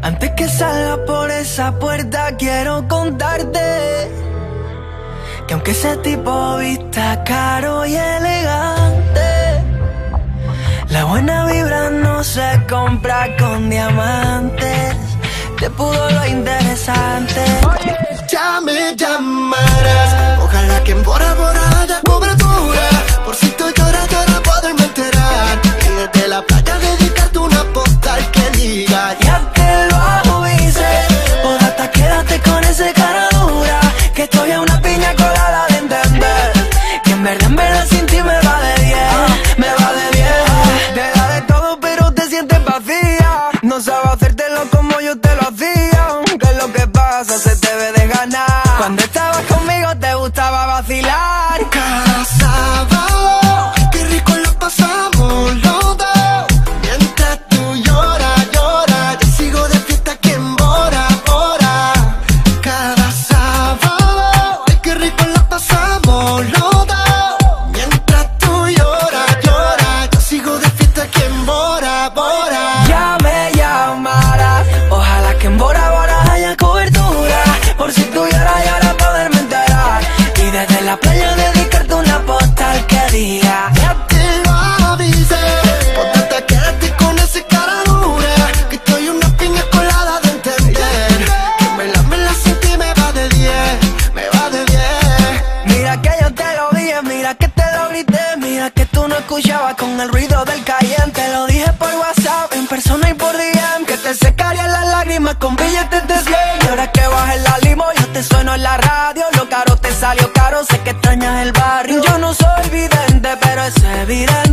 Antes que salga por esa puerta quiero contarte que aunque ese tipo vista caro y elegante, la buena vibra no se compra con diamantes. Te pudo lo interesante. Ya me llamarás, ojalá que en Bora Bora haya cobertura. Por si tú lloras, llora, poderme enterar. Y desde la playa dedicarte una postal que diga: ya te lo avise, o hasta quédate con ese cara dura, que estoy a una piña colada de entender que en verdad sin ti me va de 10, me va de 10. Te da de todo pero te sientes vacía, no sabes hacértelo como yo te lo hacía. Que es lo que pasa, se te ve de ganar. Cuando estabas conmigo te gustaba vacilar. Cada sábado, qué rico lo pasamos los dos. Mientras tú lloras, lloras, yo sigo de fiesta aquí en Bora Bora. Cada sábado, ay, qué rico lo pasamos los dos. Mientras tú lloras, lloras, yo sigo de fiesta aquí en Bora Bora. Ya me llamarás, ojalá que en Bora Bora haya cobertura. Por si tú lloras, lloras, poderme enterar. Y desde la playa dedicarte una postal que diga: ya te lo avisé, ponte quédate con ese cara dura, que estoy una piña colada de entender que me la sentí, me va de 10, me va de 10. mira que yo te lo dije, mira que te lo grité, mira que tú no escuchabas con el ruido del Cayenne. Te lo dije por WhatsApp, en persona y por DM, que te secarían las lágrimas con billetes de 100. Y ahora que bajes la limo, yo te sueno en la radio. Lo caro te salió caro, sé que extrañas el barrio. Yo no soy vidente, pero es evidente